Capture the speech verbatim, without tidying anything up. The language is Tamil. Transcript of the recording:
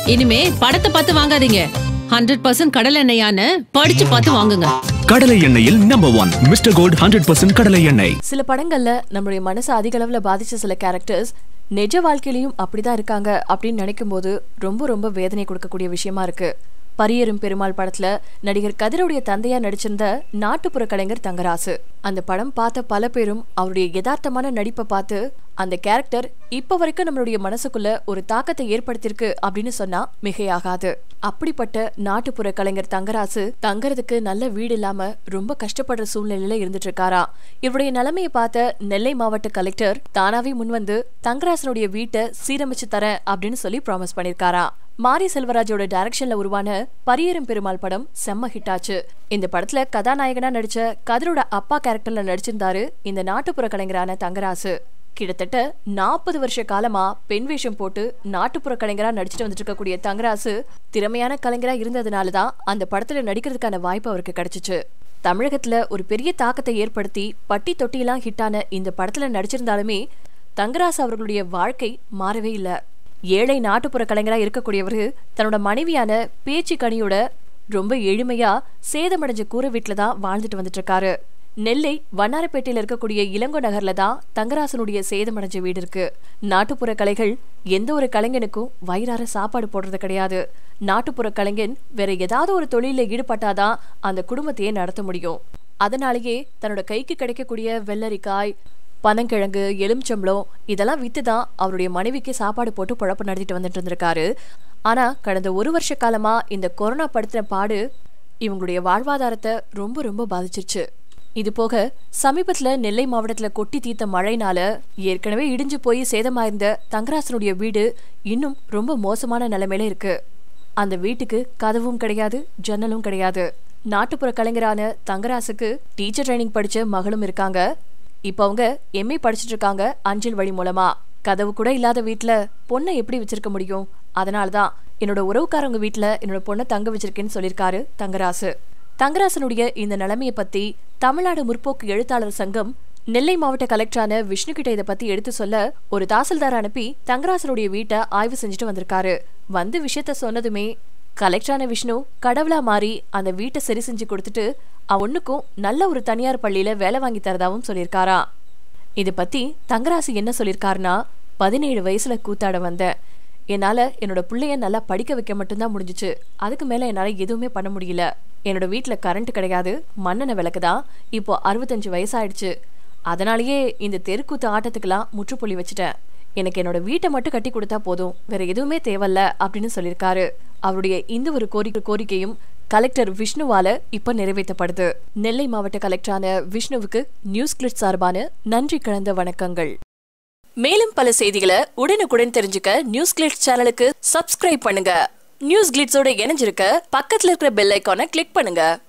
இனிமே படத்தை பார்த்து வாங்காதீங்க. ஹண்ட்ரட் பர்சன்ட் கடலை எண்ணெயான படிச்சு பார்த்து வாங்குங்க. கடலை எண்ணெயில் number one mister gold hundred percent கடலை எண்ணெய். சில படங்கள்ல நம்மளுடைய மனசு அதிக அளவுல பாதிச்ச சில கேரக்டர்ஸ் நிஜ வாழ்க்கையிலயும் அப்படிதான் இருக்காங்க அப்படின்னு நினைக்கும் போது ரொம்ப ரொம்ப வேதனை கொடுக்கக்கூடிய விஷயமா இருக்கு. பரியரும் பெருமாள் படத்துல நடிகர் கதிரோடைய தந்தையா நடிச்சிருந்த நாட்டுப்புற கலைஞர் தங்கராசு. அந்த படம் பார்த்த பல பேரும் அவருடைய யதார்த்தமான நடிப்பை பார்த்து அந்த கேரக்டர் இப்ப வரைக்கும் நம்மளுடைய மனசுக்குள்ள ஒரு தாக்கத்தை ஏற்படுத்திருக்கு அப்படின்னு சொன்னா மிகையாகாது. அப்படிப்பட்ட நாட்டுப்புற கலைஞர் தங்கராசு தங்கறதுக்கு நல்ல வீடு இல்லாம ரொம்ப கஷ்டப்படுற சூழ்நிலையில இருந்துட்டு இருக்காரா. இவருடைய நிலைமையை பார்த்த நெல்லை மாவட்ட கலெக்டர் தானாவே முன்வந்து தங்கராசனுடைய வீட்டை சீரமைச்சு தரேன் அப்படின்னு சொல்லி ப்ராமிஸ் பண்ணிருக்காரா. மாரி செல்வராஜோட டைரக்ஷன்ல உருவான பரியரும் பெருமாள் படம் செம்ம ஹிட் ஆச்சு. இந்த படத்துல கதாநாயகனா நடிச்ச கதிரோட அப்பா கேரக்டர்ல நடிச்சிருந்தாரு இந்த நாட்டுப்புற கலைஞரான தங்கராசு. கிட்டத்தட்ட நாற்பது வருஷ காலமா பெண் வேஷம் போட்டு நாட்டுப்புற கலைஞரா நடிச்சிட்டு வந்துட்டு இருக்கக்கூடிய தங்கராசு திறமையான கலைஞரா இருந்ததுனாலதான் அந்த படத்துல நடிக்கிறதுக்கான வாய்ப்பு அவருக்கு கிடைச்சிச்சு. தமிழகத்துல ஒரு பெரிய தாக்கத்தை ஏற்படுத்தி பட்டி தொட்டியெல்லாம் ஹிட்டான இந்த படத்துல நடிச்சிருந்தாலுமே தங்கராசு அவர்களுடைய வாழ்க்கை மாறவே இல்ல. ஏழை நாட்டுப்புற கலைஞரா இருக்கக்கூடியவரு தன்னோட மனைவியான பேச்சு கனியோட ரொம்ப எளிமையா சேதமடைஞ்ச கூரை வீட்டுலதான் வாழ்ந்துட்டு வந்துட்டு இருக்காரு. நெல்லை வண்ணாரப்பேட்டையில இருக்கக்கூடிய இளங்கோ நகர்ல தான் தங்கராசனுடைய சேதமடைஞ்ச வீடு இருக்கு. நாட்டுப்புற கலைகள் எந்த ஒரு கலைஞனுக்கும் வயிறார சாப்பாடு போடுறது கிடையாது. நாட்டுப்புற கலைஞன் வேற ஏதாவது ஒரு தொழில ஈடுபட்டாதான் அந்த குடும்பத்தையே நடத்த முடியும். அதனாலேயே தன்னோட கைக்கு கிடைக்கக்கூடிய வெள்ளரிக்காய், பனங்கிழங்கு, எலுமிச்சம்பளம் இதெல்லாம் வித்துதான் அவருடைய மனைவிக்கு சாப்பாடு போட்டு பொழப்பு நடத்திட்டு வந்துட்டு இருந்திருக்காரு. ஆனா கடந்த ஒரு வருஷ காலமா இந்த கொரோனா படுத்தின பாடு இவங்களுடைய வாழ்வாதாரத்தை ரொம்ப ரொம்ப பாதிச்சிருச்சு. இது போக சமீபத்துல நெல்லை மாவட்டத்துல கொட்டி தீர்த்த மழைனால ஏற்கனவே இடிஞ்சு போய் சேதமாயிருந்த தங்கராசனுடைய வீடு இன்னும் ரொம்ப மோசமான நிலைமையில இருக்கு. அந்த வீட்டுக்கு கதவும் கிடையாது, ஜன்னலும் கிடையாது. நாட்டுப்புற கலைஞரான தங்கராசுக்கு டீச்சர் ட்ரைனிங் படிச்ச மகளும் இருக்காங்க. இப்ப அவங்க எம்ஏ படிச்சுட்டு இருக்காங்க அஞ்சல் வழி மூலமா. கதவு கூட இல்லாத வீட்டுல பொண்ணை எப்படி வச்சிருக்க முடியும்? அதனாலதான் என்னோட உறவுக்காரங்க வீட்டுல என்னோட பொண்ணை தங்க வச்சிருக்கேன்னு சொல்லியிருக்காரு தங்கராசு. தங்கராசனுடைய இந்த நிலைமையை பத்தி தமிழ்நாடு முற்போக்கு எழுத்தாளர் சங்கம் நெல்லை மாவட்ட கலெக்டரான விஷ்ணு கிட்ட இதை பத்தி எடுத்து சொல்ல ஒரு தாசில்தார் அனுப்பி தங்கராசனுடைய வீட்டை ஆய்வு செஞ்சுட்டு வந்திருக்காரு. வந்து விஷயத்த சொன்னதுமே கலெக்டரான விஷ்ணு கடவுளா மாறி அந்த வீட்டை சரி செஞ்சு கொடுத்துட்டு அவனுக்கும் நல்ல ஒரு தனியார் பள்ளியில வேலை வாங்கி தரதாவும் சொல்லியிருக்காரா. இத பத்தி தங்கராசு என்ன சொல்லியிருக்காருன்னா, பதினேழு வயசுல கூத்தாட வந்தேன். என்னால என்னோட பிள்ளைய நல்லா படிக்க வைக்க மட்டும்தான் முடிஞ்சிச்சு. அதுக்கு மேல என்னால எதுவுமே பண்ண முடியல. என்னோட வீட்டுல கரண்ட் கிடையாது, மண்ணெண்ணெய் விளக்குதான். இப்போ அறுபத்தஞ்சு வயசாயிடுச்சு. அதனாலயே இந்த தெருக்கூத்து ஆட்டத்துக்கெல்லாம் முற்றுப்புள்ளி வச்சுட்டேன். எனக்கு என்னோட வீட்டை மட்டும் கட்டி கொடுத்தா போதும், வேற எதுவுமே தேவையில்ல அப்படின்னு சொல்லியிருக்காரு. அவருடைய இந்த ஒரு கோரிக்கை கோரிக்கையும் கலெக்டர் விஷ்ணுவால இப்ப நிறைவேற்றப்படுது. நெல்லை மாவட்ட கலெக்டரான விஷ்ணுவுக்கு நியூஸ் கிளிட்ஸ் சார்பான நன்றி கலந்த வணக்கங்கள். மேலும் பல செய்திகளை உடனுக்குடன் தெரிஞ்சுக்க நியூஸ் கிளிட்ஸ் சேனலுக்கு சப்ஸ்கிரைப் பண்ணுங்க. நியூஸ் கிளிட்ஸோட இணைஞ்சிருக்க பக்கத்துல இருக்கிற பெல் ஐக்கானை கிளிக் பண்ணுங்க.